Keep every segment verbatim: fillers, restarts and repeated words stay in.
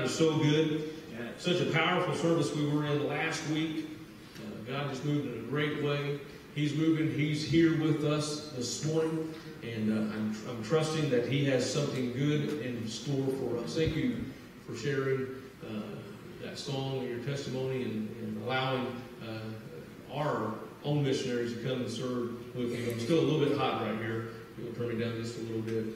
is so good. Such a powerful service we were in last week. Uh, God just moved in a great way. He's moving. He's here with us this morning. And uh, I'm, I'm trusting that He has something good in store for us. Thank you for sharing uh, that song and your testimony and, and allowing uh, our own missionaries to come and serve with you. I'm still a little bit hot right here. You'll turn me down just a little bit.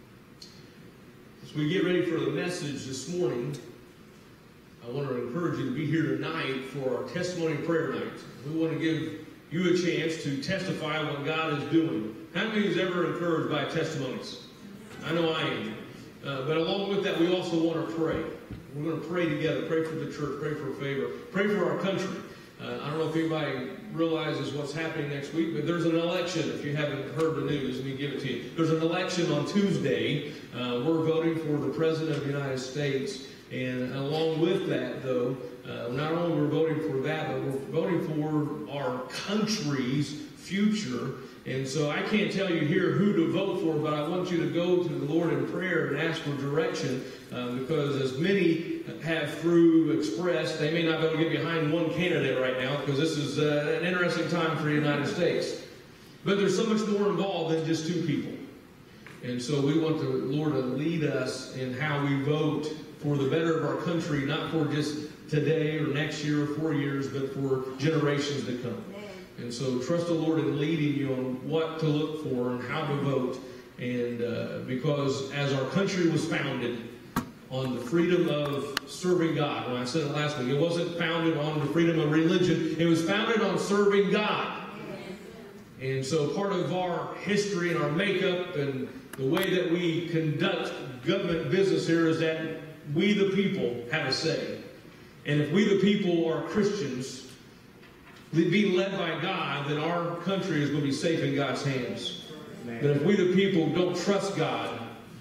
As we get ready for the message this morning, I want to encourage you to be here tonight for our testimony and prayer night. We want to give you a chance to testify what God is doing. How many is ever encouraged by testimonies? I know I am. Uh, but along with that, we also want to pray. We're going to pray together. Pray for the church. Pray for favor. Pray for our country. Uh, I don't know if anybody realizes what's happening next week, but there's an election. If you haven't heard the news, let me give it to you. There's an election on Tuesday. Uh, we're voting for the President of the United States. And along with that, though, uh, not only we're voting for that, but we're voting for our country's future. And so I can't tell you here who to vote for, but I want you to go to the Lord in prayer and ask for direction, uh, because as many have through expressed, they may not be able to get behind one candidate right now, because this is uh, an interesting time for the United States. But there's so much more involved than just two people. And so we want the Lord to lead us in how we vote for the better of our country, not for just today or next year or four years, but for generations to come. And so trust the Lord in leading you on what to look for and how to vote. And uh, because as our country was founded on the freedom of serving God, when I said it last week, it wasn't founded on the freedom of religion. It was founded on serving God. And so part of our history and our makeup and the way that we conduct government business here is that we the people have a say. And if we the people are Christians, being led by God, then our country is going to be safe in God's hands. Amen. But if we the people don't trust God,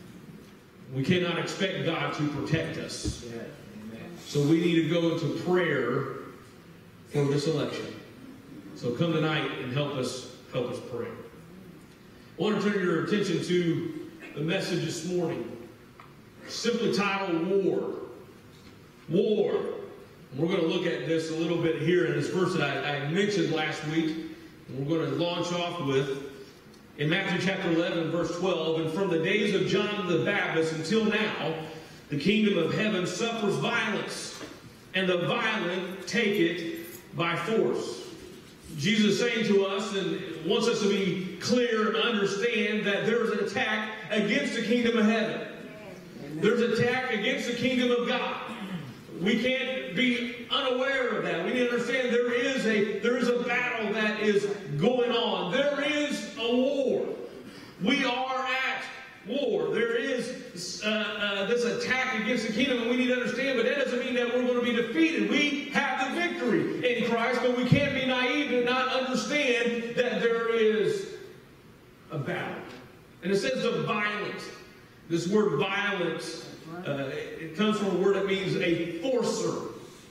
we cannot expect God to protect us. Yeah. So we need to go into prayer for this election. So come tonight and help us help us pray. I want to turn your attention to the message this morning. Simply titled War. War. We're going to look at this a little bit here in this verse that I, I mentioned last week. And we're going to launch off with in Matthew chapter eleven, verse twelve. And from the days of John the Baptist until now, the kingdom of heaven suffers violence, and the violent take it by force. Jesus is saying to us and wants us to be clear and understand that there is an attack against the kingdom of heaven. There's an attack against the kingdom of God. We can't be unaware of that. We need to understand there is a there is a battle that is going on. There is a war. We are at war. There is uh, uh, this attack against the kingdom, and we need to understand. But that doesn't mean that we're going to be defeated. We have the victory in Christ, but we can't be naive and not understand that there is a battle. And it says the violent. This word violence. Uh, it comes from a word that means a forcer,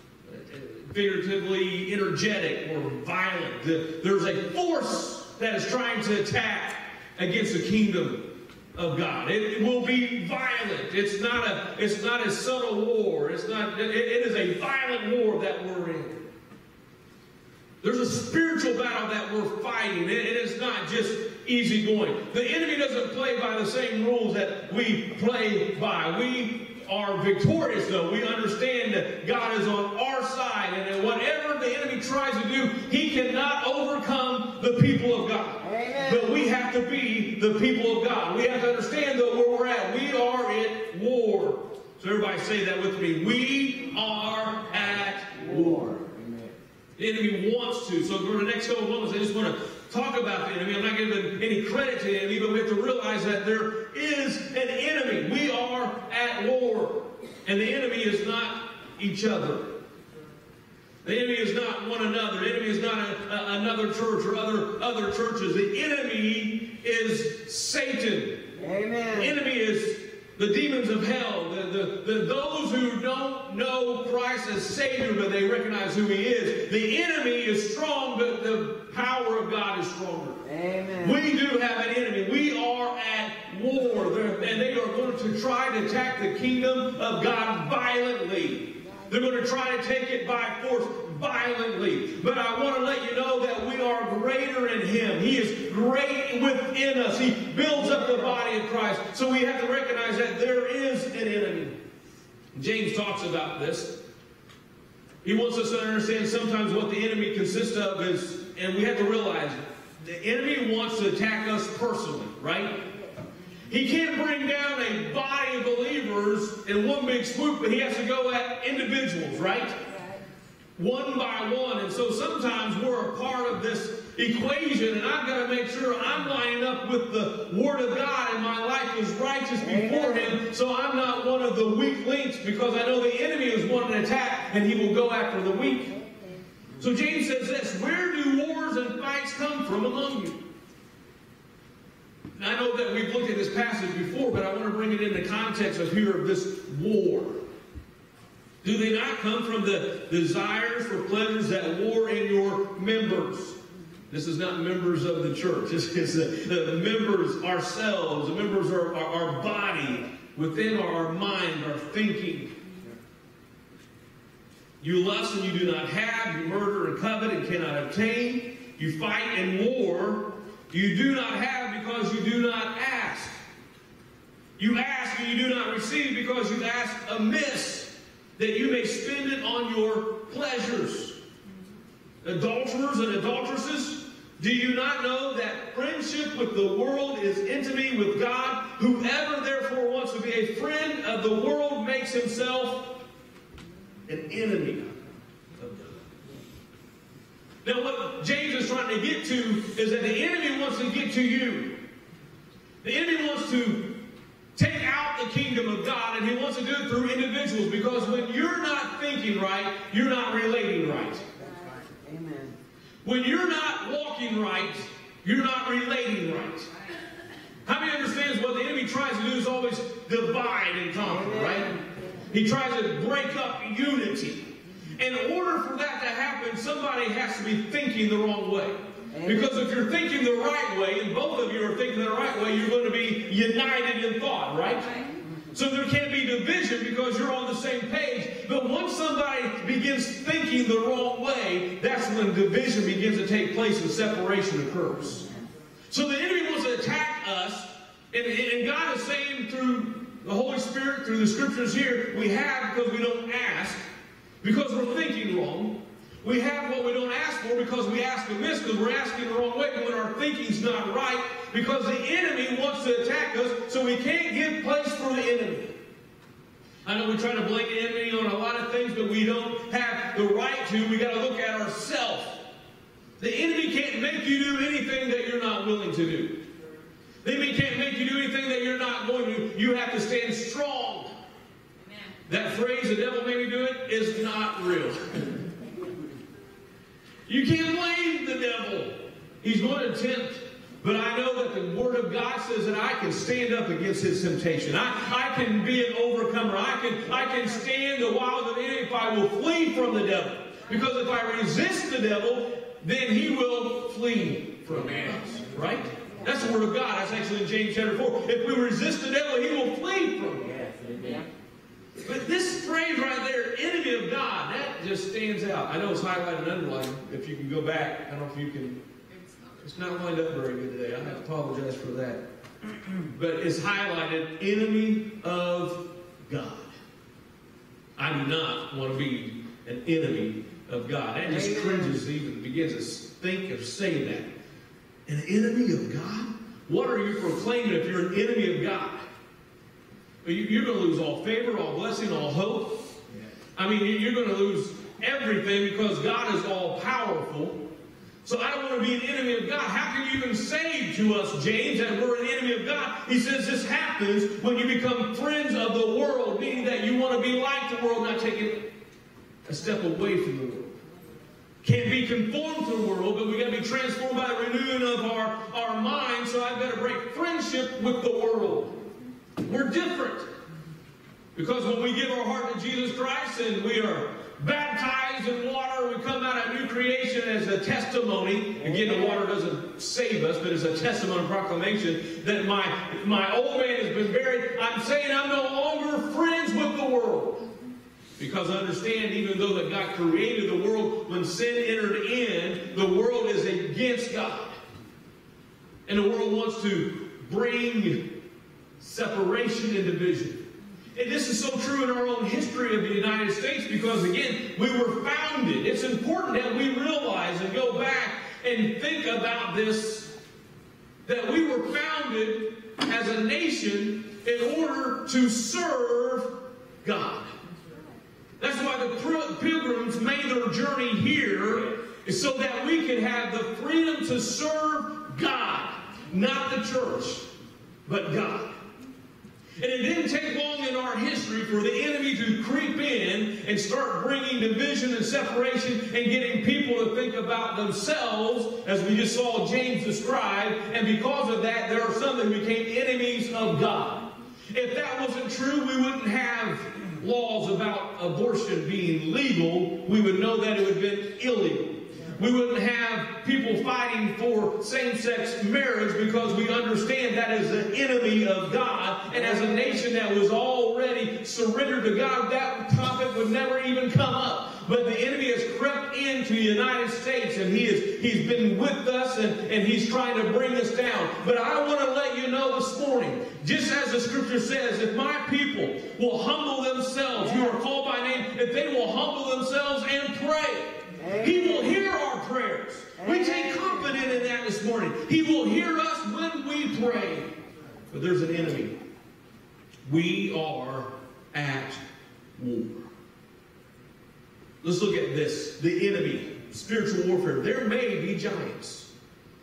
figuratively energetic or violent. There's a force that is trying to attack against the kingdom of God. It will be violent. It's not a, it's not a subtle war. It's not, it, it is a violent war that we're in. There's a spiritual battle that we're fighting. It, it is not just easy going. The enemy doesn't play by the same rules that we play by. We are victorious, though. We understand that God is on our side, and that whatever the enemy tries to do, he cannot overcome the people of God. Amen. But we have to be the people of God. We have to understand, though, where we're at. We are at war. So everybody say that with me. We are at war. Amen. The enemy wants to. So for the next couple of moments, I just want to talk about the enemy. I'm not giving any credit to the enemy, but we have to realize that there is an enemy. We are at war. And the enemy is not each other. The enemy is not one another. The enemy is not a, a, another church or other, other churches. The enemy is Satan. Amen. The enemy is the demons of hell. The, the, the, those who don't know Christ as Savior, but they recognize who He is. The enemy is strong, but the power of God is stronger. Amen. We do have an enemy. We are at war. They're, and they are going to try to attack the kingdom of God violently. They're going to try to take it by force, violently. But I want to let you know that we are greater in Him. He is great within us. He builds up the body of Christ. So we have to recognize that there is an enemy. James talks about this. He wants us to understand sometimes what the enemy consists of is, and we have to realize, the enemy wants to attack us personally, right? He can't bring down a body of believers in one big swoop, but he has to go at individuals, right? One by one. And so sometimes we're a part of this equation, and I've got to make sure I'm lining up with the Word of God and my life is righteous before Him, so I'm not one of the weak links, because I know the enemy is wanting to attack, and he will go after the weak. So James says this, where do wars and fights come from among you? And I know that we've looked at this passage before, but I want to bring it in the context of here of this war. Do they not come from the desires for pleasures that war in your members? This is not members of the church. This is the, the members ourselves, the members of our, our, our body, within our mind, our thinking. You lust and you do not have. You murder and covet and cannot obtain. You fight and war. You do not have because you do not ask. You ask and you do not receive because you ask amiss, that you may spend it on your pleasures. Adulterers and adulteresses, do you not know that friendship with the world is enmity with God? Whoever therefore wants to be a friend of the world makes himself an enemy of God. Now what James is trying to get to is that the enemy wants to get to you. The enemy wants to take out the kingdom of God, and he wants to do it through individuals, because when you're not thinking right, you're not relating right. Amen. When you're not walking right, you're not relating right. How many understands what the enemy tries to do is always divide and conquer, right? He tries to break up unity. In order for that to happen, somebody has to be thinking the wrong way. Because if you're thinking the right way, and both of you are thinking the right way, you're going to be united in thought, right? So there can't be division because you're on the same page. But once somebody begins thinking the wrong way, that's when division begins to take place and separation occurs. So the enemy wants to attack us, and, and God is saying through the Holy Spirit, through the scriptures here, we have because we don't ask, because we're thinking wrong. We have what we don't ask for because we ask amiss, because we're asking the wrong way, but when our thinking's not right, because the enemy wants to attack us, so we can't give place for the enemy. I know we try to blame the enemy on a lot of things, but we don't have the right to. We got to look at ourselves. The enemy can't make you do anything that you're not willing to do. The enemy can't make you do anything that you're not going to. You have to stand strong. Amen. That phrase, the devil made me do it, is not real. You can't blame the devil. He's going to tempt. But I know that the Word of God says that I can stand up against his temptation. I, I can be an overcomer. I can, I can stand the wiles of the enemy if I will flee from the devil. Because if I resist the devil, then he will flee from us. Right? That's the Word of God. That's actually in James chapter four. If we resist the devil, he will flee from us. But this phrase right there, enemy of God, that just stands out. I know it's highlighted and underlined. If you can go back, I don't know if you can. It's not lined up very good today. I have to apologize for that. But it's highlighted, enemy of God. I do not want to be an enemy of God. That just cringes, even begins to think or say that. An enemy of God? What are you proclaiming if you're an enemy of God? You're going to lose all favor, all blessing, all hope. I mean, you're going to lose everything because God is all powerful. So I don't want to be an enemy of God. How can you even say to us, James, that we're an enemy of God? He says this happens when you become friends of the world, meaning that you want to be like the world, not taking a step away from the world. Can't be conformed to the world, but we've got to be transformed by the renewing of our, our minds. So I've got to break friendship with the world. We're different. Because when we give our heart to Jesus Christ and we are baptized in water, we come out a new creation as a testimony. Again, the water doesn't save us, but it's a testimony, proclamation that my, my old man has been buried. I'm saying I'm no longer friends with the world. Because understand, even though that God created the world, when sin entered in, the world is against God. And the world wants to bring separation and division. And this is so true in our own history of the United States because, again, we were founded. It's important that we realize and go back and think about this, that we were founded as a nation in order to serve God. That's why the pilgrims made their journey here, is so that we can have the freedom to serve God, not the church, but God. And it didn't take long in our history for the enemy to creep in and start bringing division and separation and getting people to think about themselves, as we just saw James describe. And because of that, there are some that became enemies of God. If that wasn't true, we wouldn't have laws about abortion being legal. We would know that it would have been illegal. We wouldn't have people fighting for same-sex marriage because we understand that is an enemy of God. And as a nation that was already surrendered to God, that topic would never even come up. But the enemy has crept into the United States, and he is, he's been with us, and, and he's trying to bring us down. But I want to let you know this morning, just as the scripture says, if my people will humble themselves, who are called by name, if they will humble themselves and pray, He will hear our prayers. We take confidence in that this morning. He will hear us when we pray. But there's an enemy. We are at war. Let's look at this. The enemy, spiritual warfare. There may be giants.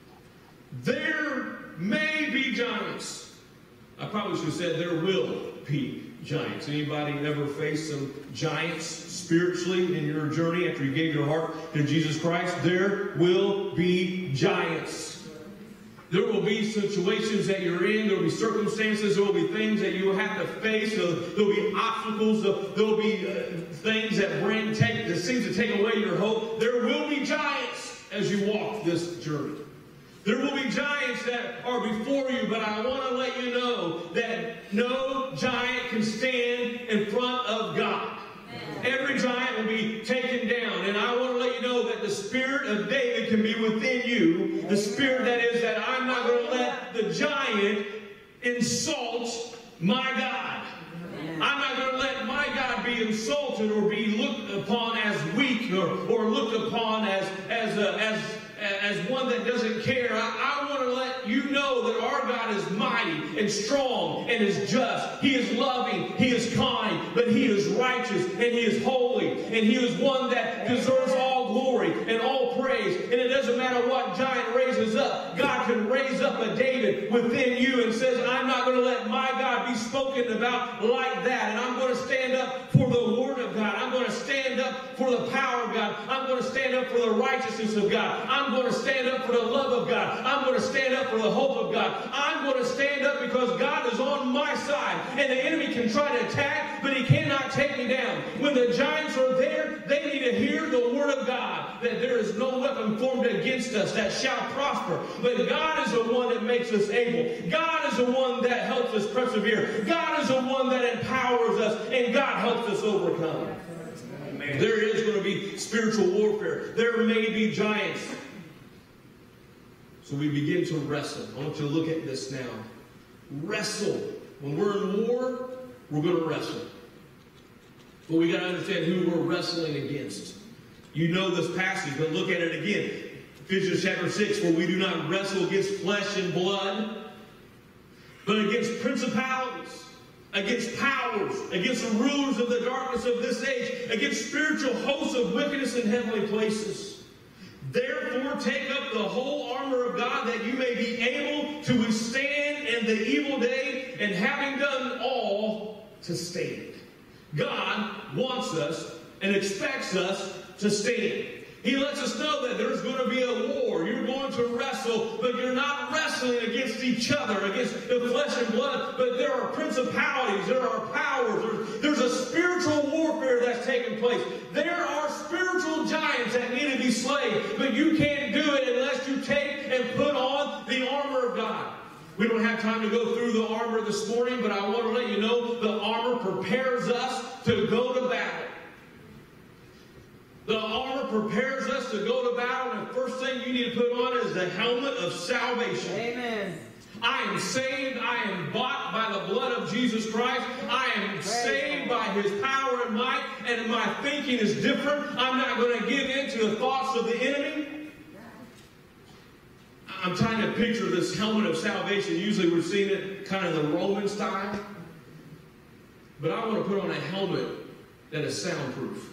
There may be giants. I probably should have said there will be giants. Anybody ever face some giants spiritually in your journey after you gave your heart to Jesus Christ? There will be giants. There will be situations that you're in. There will be circumstances. There will be things that you will have to face. There will be obstacles. There will be uh, things that bring, take, that seems to take away your hope. There will be giants as you walk this journey. There will be giants that are before you, but I want to let you know that no giant can stand in front of God. Every giant will be taken down. And I want to let you know that the spirit of David can be within you. The spirit that is that I'm not going to let the giant insult my God. I'm not going to let my God be insulted or be looked upon as weak or, or looked upon as, as, a, as, as one that doesn't care. I, I want to let you know that our God is mighty and strong and is just. He is loving. He is kind. But He is righteous and He is holy. And He is one that deserves all glory and all praise. And it doesn't matter what giant raises up. God can raise up a David within you and says, I'm not going to let my God be spoken about like that. And I'm going to stand up for the Word of God. I'm going to stand up for the power of God. I'm going to stand up for the righteousness of God. I'm going to stand up for the love of God. I'm going to stand up for the hope of God. I'm going to stand up because God is on my side. And the enemy can try to attack, but he cannot take me down. When the giants are there, they need to hear the Word of God, that there is no weapon formed against us that shall prosper. But God is the one that makes us able. God is the one that helps us persevere. God is the one that empowers us, and God helps us overcome. Amen. There is going to be spiritual warfare. There may be giants. So we begin to wrestle. I want you to look at this now. Wrestle. When we're in war, we're going to wrestle. But we got to understand who we're wrestling against. You know this passage, but look at it again. Ephesians chapter six, for we do not wrestle against flesh and blood, but against principalities, against powers, against the rulers of the darkness of this age, against spiritual hosts of wickedness in heavenly places. Therefore, take up the whole armor of God, that you may be able to withstand in the evil day, and having done all, to stand. God wants us and expects us to stand. He lets us know that there's going to be a war. You're going to wrestle, but you're not wrestling against each other, against the flesh and blood, but there are principalities, there are powers, there's, there's a spiritual warfare that's taking place. There are spiritual giants that need to be slain, but you can't do it unless you take and put on the armor of God. We don't have time to go through the armor this morning, but I want to let you know the armor prepares us to go to battle. Lord prepares us to go to battle, and the first thing you need to put on is the helmet of salvation. Amen. I am saved. I am bought by the blood of Jesus Christ. I am Praise saved God. by His power and might, and my thinking is different. I'm not going to give in to the thoughts of the enemy. I'm trying to picture this helmet of salvation. Usually we're seeing it kind of the Roman style. But I want to put on a helmet that is soundproof.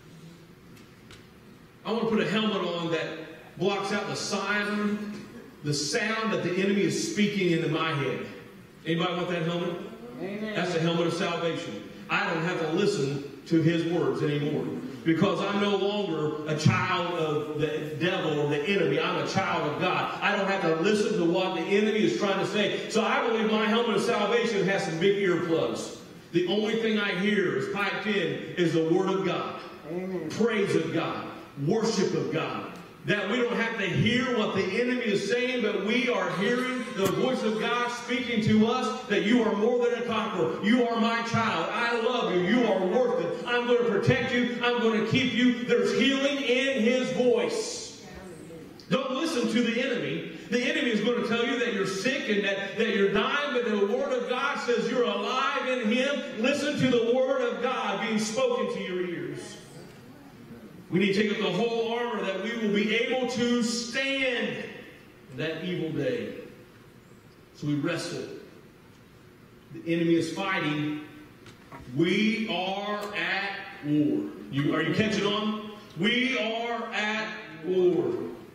I want to put a helmet on that blocks out the siren, the sound that the enemy is speaking into my head. Anybody want that helmet? Amen. That's the helmet of salvation. I don't have to listen to his words anymore. Because I'm no longer a child of the devil or the enemy. I'm a child of God. I don't have to listen to what the enemy is trying to say. So I believe my helmet of salvation has some big earplugs. The only thing I hear is piped in is the Word of God. Amen. Praise of God. Worship of God. That we don't have to hear what the enemy is saying, but we are hearing the voice of God speaking to us that you are more than a conqueror. You are my child. I love you. You are worth it. I'm going to protect you. I'm going to keep you. There's healing in His voice. Don't listen to the enemy. The enemy is going to tell you that you're sick and that, that you're dying, but the Word of God says you're alive in Him. Listen to the Word of God being spoken to your ears. We need to take up the whole armor that we will be able to stand in that evil day. So we wrestle. The enemy is fighting. We are at war. You, are you catching on? We are at war.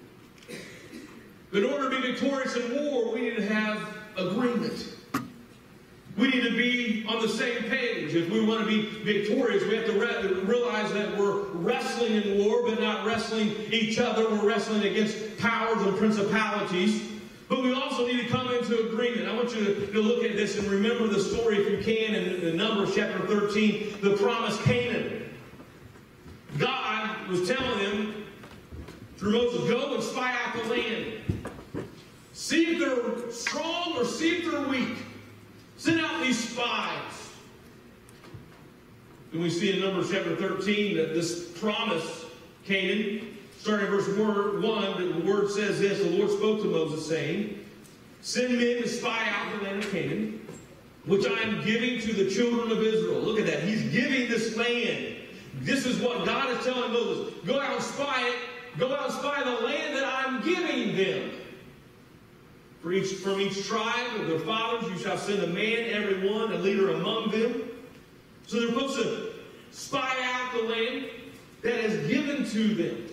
In order to be victorious in war, we need to have agreement. We need to be on the same page. If we want to be victorious, we have to re realize that we're wrestling in war, but not wrestling each other. We're wrestling against powers and principalities. But we also need to come into agreement. I want you to, to look at this and remember the story, if you can, in, in Numbers chapter thirteen, the promised Canaan. God was telling them through Moses, go and spy out the land. See if they're strong or see if they're weak. Send out these spies. And we see in Numbers chapter thirteen that this promise, Canaan, starting in verse one, the word says this, the Lord spoke to Moses, saying, send men to spy out the land of Canaan, which I am giving to the children of Israel. Look at that. He's giving this land. This is what God is telling Moses. Go out and spy it. Go out and spy the land that I'm giving them. For each, from each tribe of their fathers you shall send a man, every one, a leader among them. So they're supposed to spy out the land that is given to them.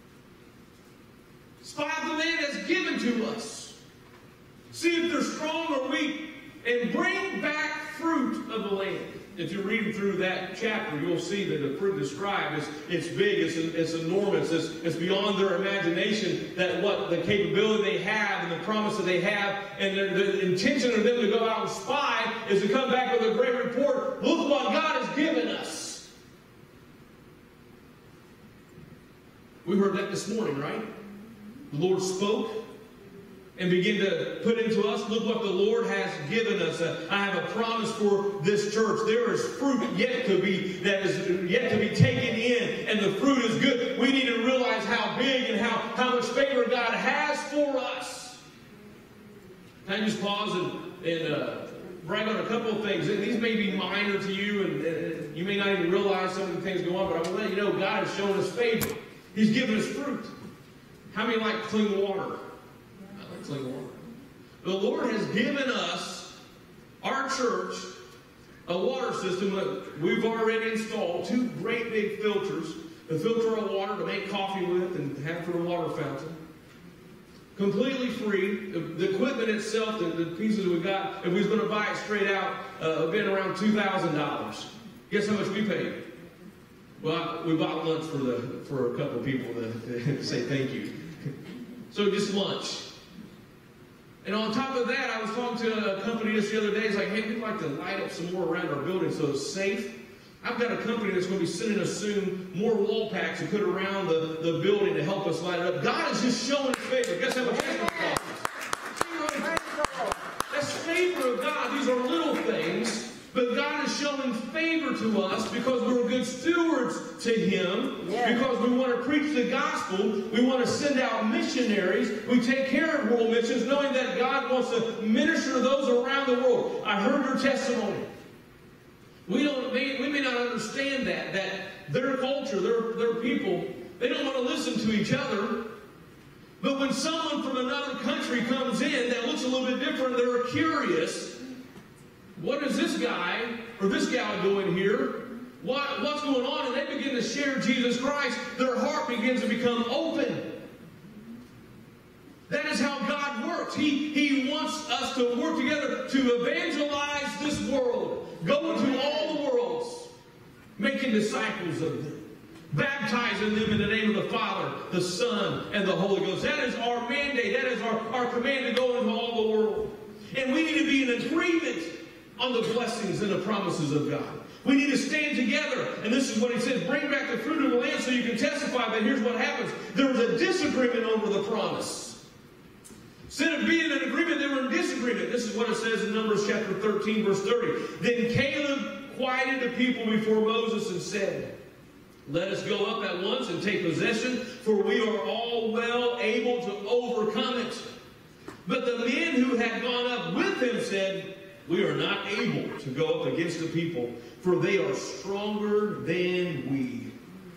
Spy out the land that's given to us. See if they're strong or weak, and bring back fruit of the land. If you're reading through that chapter, you'll see that the fruit described is it's big, it's, it's enormous, it's, it's beyond their imagination, that what the capability they have and the promise that they have, and the, the intention of them to go out and spy is to come back with a great report. Look what God has given us. We heard that this morning, right? The Lord spoke and begin to put into us, look what the Lord has given us. Uh, I have a promise for this church. There is fruit yet to be, that is yet to be taken in, and the fruit is good. We need to realize how big and how, how much favor God has for us. Can I just pause and, and uh, brag on a couple of things? These may be minor to you, and, and you may not even realize some of the things go on, but I want to let you know God has shown us favor. He's given us fruit. How many like clean water? Clean water. The Lord has given us, our church, a water system that we've already installed, two great big filters, a filter of water to make coffee with and have for a water fountain. Completely free. The, the equipment itself, the, the pieces we got, if we was going to buy it straight out, uh, have been around two thousand dollars. Guess how much we paid? Well, we bought lunch for the for a couple of people to, to say thank you. So just lunch. And on top of that, I was talking to a company just the other day. It's like, hey, we'd like to light up some more around our building so it's safe. I've got a company that's going to be sending us soon more wall packs to put around the, the building to help us light it up. God is just showing His favor. Guess how much favor costs? That's favor of God. These are little things, but God is showing favor to us because we're good stewards to Him, Yeah. because we want to preach the gospel, we want to send out missionaries, we take care of world missions, knowing that God wants to minister to those around the world. I heard your testimony. We don't, may, we may not understand that, that their culture, their, their people, they don't want to listen to each other. But when someone from another country comes in that looks a little bit different, they're curious. What is this guy or this gal doing here? What, what's going on? And they begin to share Jesus Christ. Their heart begins to become open. That is how God works. He, he wants us to work together to evangelize this world. Go into all the worlds, making disciples of them. Baptizing them in the name of the Father, the Son, and the Holy Ghost. That is our mandate. That is our, our command to go into all the world. And we need to be in agreement on the blessings and the promises of God. We need to stand together. And this is what he says, bring back the fruit of the land so you can testify. But here's what happens. There was a disagreement over the promise. Instead of being in agreement, they were in disagreement. This is what it says in Numbers chapter thirteen, verse thirty. Then Caleb quieted the people before Moses and said, let us go up at once and take possession, for we are all well able to overcome it. But the men who had gone up with him said, we are not able to go up against the people, for they are stronger than we.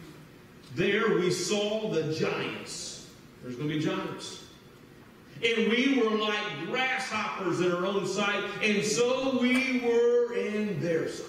There we saw the giants. There's going to be giants. And we were like grasshoppers in our own sight, and so we were in their sight.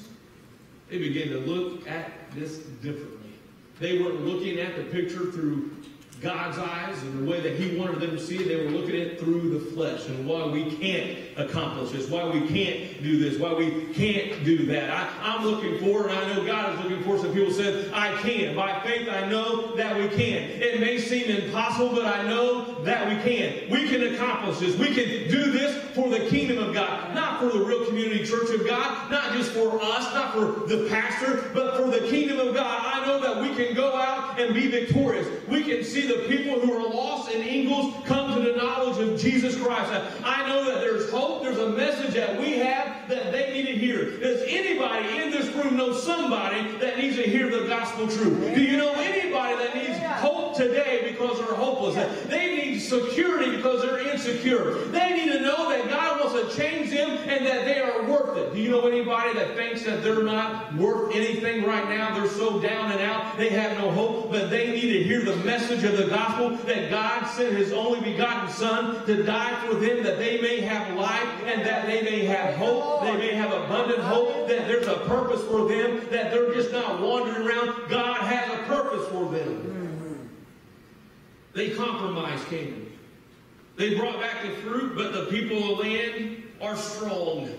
They began to look at this differently. They weren't looking at the picture through God's eyes and the way that He wanted them to see it. They were looking at it through the flesh and why we can't accomplish this, why we can't do this, why we can't do that. I, I'm looking for, and I know God is looking for, some people said, I can. By faith, I know that we can. It may seem impossible, but I know that we can. We can accomplish this. We can do this for the kingdom of God, not for the Real Community Church of God, not just for us, not for the pastor, but for the kingdom of God. I know that we can go out and be victorious. We can see the people who are lost in Ingalls come to the knowledge of Jesus Christ. I know that there's hope. There's a message that we have that they need to hear. Does anybody in this room know somebody that needs to hear the gospel truth? Do you know anybody that needs hope today because they're hopeless? They need security because they're insecure. They need to know that God wants to change them and that they are worth it. Do you know anybody that thinks that they're not worth anything right now? They're so down and out. They have no hope, but they need to hear the message of the gospel that God sent His only begotten Son to die for them that they may have life and that they may have hope. They may have abundant hope, that there's a purpose for them, that they're just not wandering around. God has a purpose for them. They compromised Canaan. They brought back the fruit, but the people of the land are strong.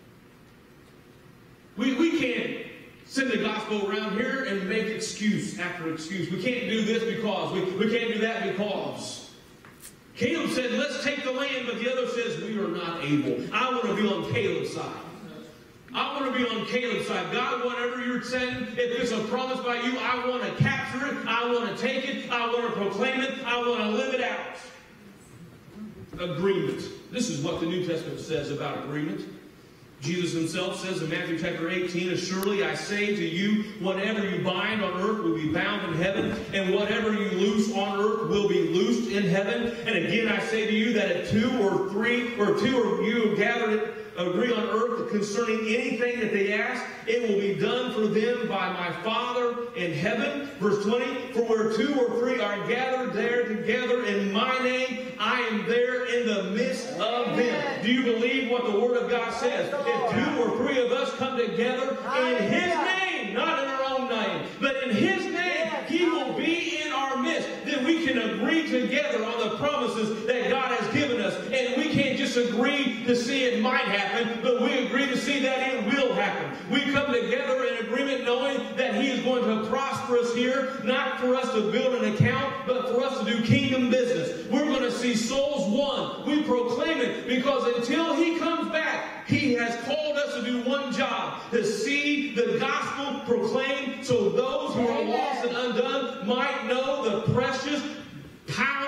We, we can't send the gospel around here and make excuse after excuse. We can't do this because. We, we can't do that because. Caleb said, let's take the land, but the other says, we are not able. I want to be on Caleb's side. I want to be on Caleb's side. God, whatever you're saying, if it's a promise by you, I want to capture it. I want to take it. I want to proclaim it. I want to live it out. Agreement. This is what the New Testament says about agreement. Jesus Himself says in Matthew chapter eighteen, surely I say to you, whatever you bind on earth will be bound in heaven, and whatever you loose on earth will be loosed in heaven. And again I say to you that if two or three or two of you gather agree on earth concerning anything that they ask, it will be done for them by my Father in heaven. Verse twenty, for where two or three are gathered there together in my name, I am there in the midst of them. Do you believe what the Word of God says? If two or three of us come together in His name, not in our own name, but in His name, He will be in our midst. Then we can agree together on the promises that God has given us. And we can't just agree to see it might happen, but we agree to see that it will happen. We come together in agreement knowing that He is going to prosper us here, not for us to build an account, but for us to do kingdom business. We're going to see souls won. We proclaim it because until He comes back, He has called us to do one job, to see the gospel proclaimed so those who are lost and undone might know the precious power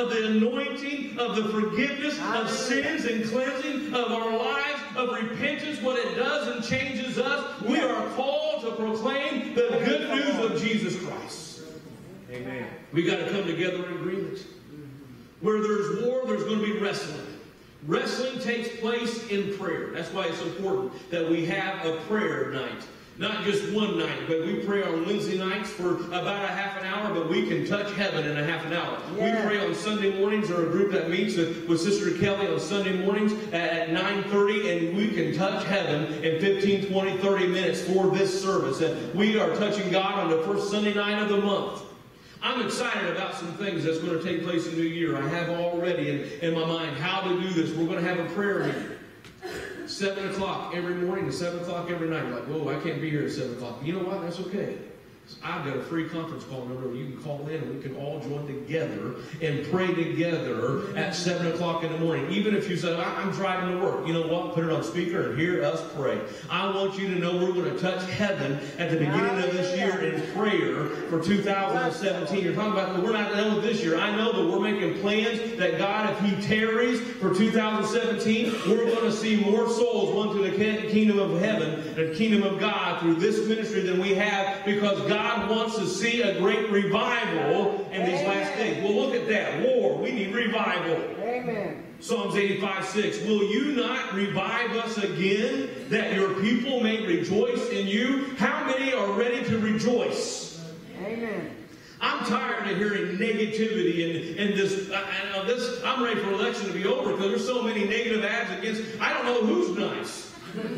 of the anointing, of the forgiveness of sins and cleansing of our lives, of repentance, what it does and changes us. We are called to proclaim the good news of Jesus Christ. Amen. We got to come together in agreement. Where there's war, there's going to be wrestling. Wrestling takes place in prayer. That's why it's important that we have a prayer night. Not just one night, but we pray on Wednesday nights for about a half an hour, but we can touch heaven in a half an hour. Yeah. We pray on Sunday mornings, or a group that meets with, with Sister Kelly on Sunday mornings at nine thirty, and we can touch heaven in fifteen, twenty, thirty minutes for this service. And we are touching God on the first Sunday night of the month. I'm excited about some things that's going to take place in the new year. I have already in, in my mind how to do this. We're going to have a prayer meeting. seven o'clock every morning to seven o'clock every night. You're like, whoa, I can't be here at seven o'clock. You know what? That's okay. I've got a free conference call number. You can call in and we can all join together and pray together at seven o'clock in the morning. Even if you say, I'm driving to work. You know what? Put it on speaker and hear us pray. I want you to know we're going to touch heaven at the beginning of this year in prayer for two thousand seventeen. You're talking about, we're not done with this year. I know that we're making plans that God, if He tarries for two thousand seventeen, we're going to see more souls won to the kingdom of heaven, the kingdom of God through this ministry than we have, because God God wants to see a great revival in these Amen. Last days. Well, look at that. War. We need revival. Amen. Psalms eighty-five, six. Will you not revive us again, that your people may rejoice in you? How many are ready to rejoice? Amen. I'm tired of hearing negativity and, and this, uh, and this. I'm ready for election to be over because there's so many negative ads against. I don't know who's nice.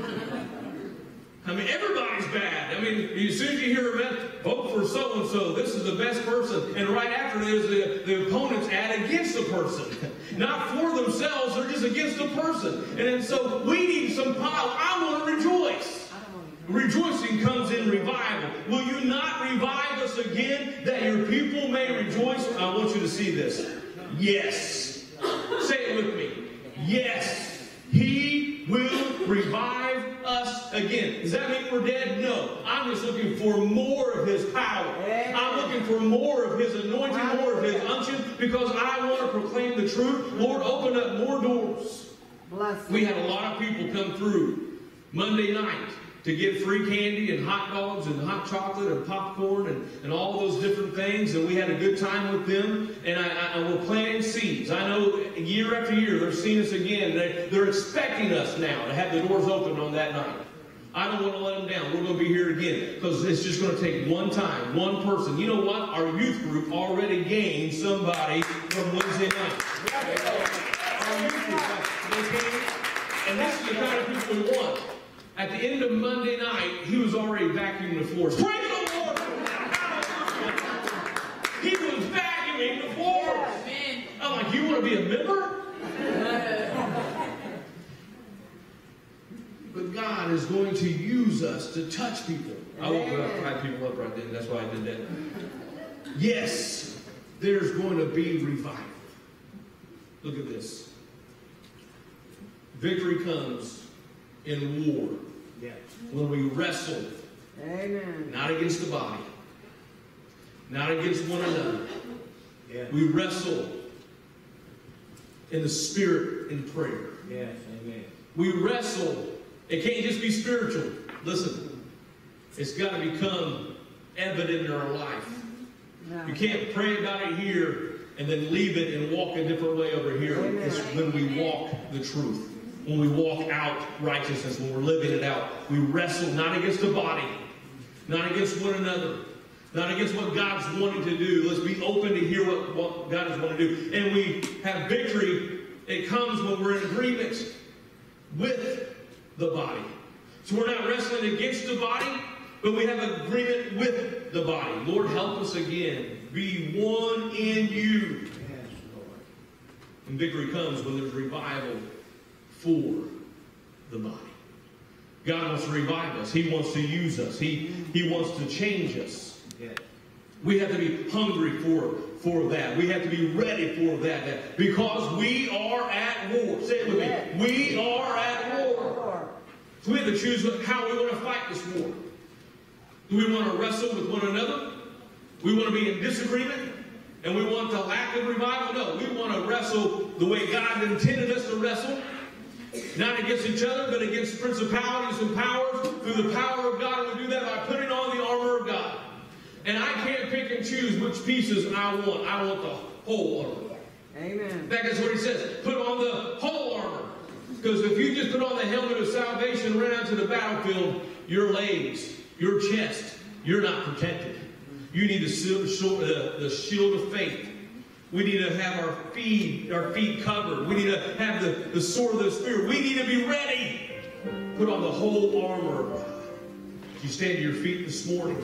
I mean, everybody's bad. I mean, as soon as you hear a vote for so-and-so, this is the best person. And right after there's the, the opponent's ad against the person. Not for themselves, they're just against the person. And then, so we need some power. I want to rejoice. Rejoicing comes in revival. Will you not revive us again, that your people may rejoice? I want you to see this. Yes. Say it with me. Yes. He will revive us again. Does that mean we're dead? No. I'm just looking for more of His power. I'm looking for more of His anointing, more of His unction, because I want to proclaim the truth. Lord, open up more doors. We had a lot of people come through Monday night to get free candy and hot dogs and hot chocolate and popcorn and, and all those different things. And we had a good time with them. And, I, I, and we're planting seeds. I know year after year they're seeing us again. They, they're expecting us now to have the doors open on that night. I don't want to let them down. We're going to be here again because it's just going to take one time, one person. You know what? Our youth group already gained somebody from Wednesday night. Our youth group, they came, and this is the kind of people we want. At the end of Monday night, he was already vacuuming the floors. Praise the Lord! He was vacuuming the floors. I'm like, you want to be a member? But God is going to use us to touch people. I woke up, tied people up right then. That's why I did that. Yes, there's going to be revival. Look at this. Victory comes in war. Yeah. When we wrestle. Amen. Not against the body. Not against one another. Yeah. We wrestle in the spirit in prayer. Yes, amen. We wrestle. It can't just be spiritual. Listen. It's got to become evident in our life. No. You can't pray about it here and then leave it and walk a different way over here. Amen. It's when we walk the truth. When we walk out righteousness, when we're living it out, we wrestle not against the body, not against one another, not against what God's wanting to do. Let's be open to hear what, what God is wanting to do. And we have victory. It comes when we're in agreement with the body. So we're not wrestling against the body, but we have agreement with the body. Lord, help us again. Be one in you. Yes, Lord. And victory comes when there's revival for the body. God wants to revive us. He wants to use us. He, he wants to change us. Yes. We have to be hungry for, for that. We have to be ready for that, that. Because we are at war. Say it with yes. me. We are at war. So we have to choose how we want to fight this war. Do we want to wrestle with one another? We want to be in disagreement? And we want the lack of revival? No, we want to wrestle the way God intended us to wrestle. Not against each other, but against principalities and powers through the power of God. And we do that by putting on the armor of God. And I can't pick and choose which pieces I want. I want the whole armor. Amen. In fact, that's what he says. Put on the whole armor. Because if you just put on the helmet of salvation and run out to the battlefield, your legs, your chest, you're not protected. You need the shield, uh, the shield of faith. We need to have our feet, our feet covered. We need to have the, the sword of the Spirit. We need to be ready. Put on the whole armor. You stand to your feet this morning.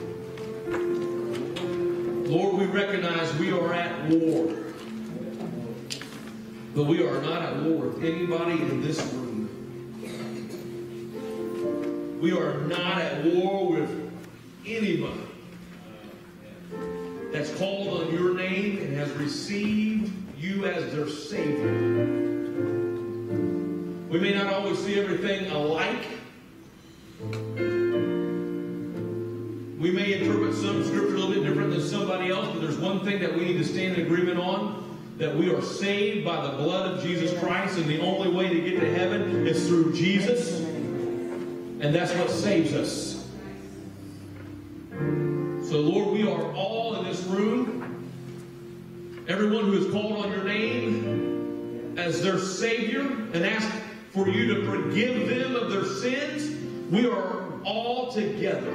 Lord, we recognize we are at war. But we are not at war with anybody in this room. We are not at war with anybody that's called on your name and has received you as their Savior. We may not always see everything alike. We may interpret some scripture a little bit different than somebody else, but there's one thing that we need to stand in agreement on, that we are saved by the blood of Jesus Christ, and the only way to get to heaven is through Jesus, and that's what saves us. So, Lord, we are all in this room. Everyone who has called on your name as their Savior and asked for you to forgive them of their sins, we are all together.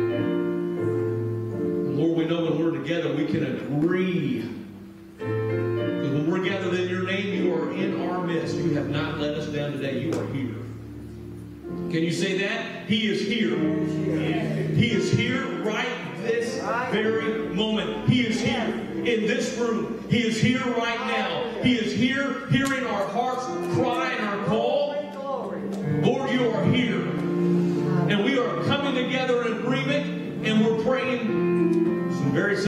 And Lord, we know when we're together, we can agree. Because when we're gathered in your name, you are in our midst. You have not let us down today. You are here. Can you say that? He is here. He is here right this very moment. He is here in this room. He is here right now. He is here hearing our hearts cry and our call. Lord, you are here. And we are coming together in agreement, and we're praying some very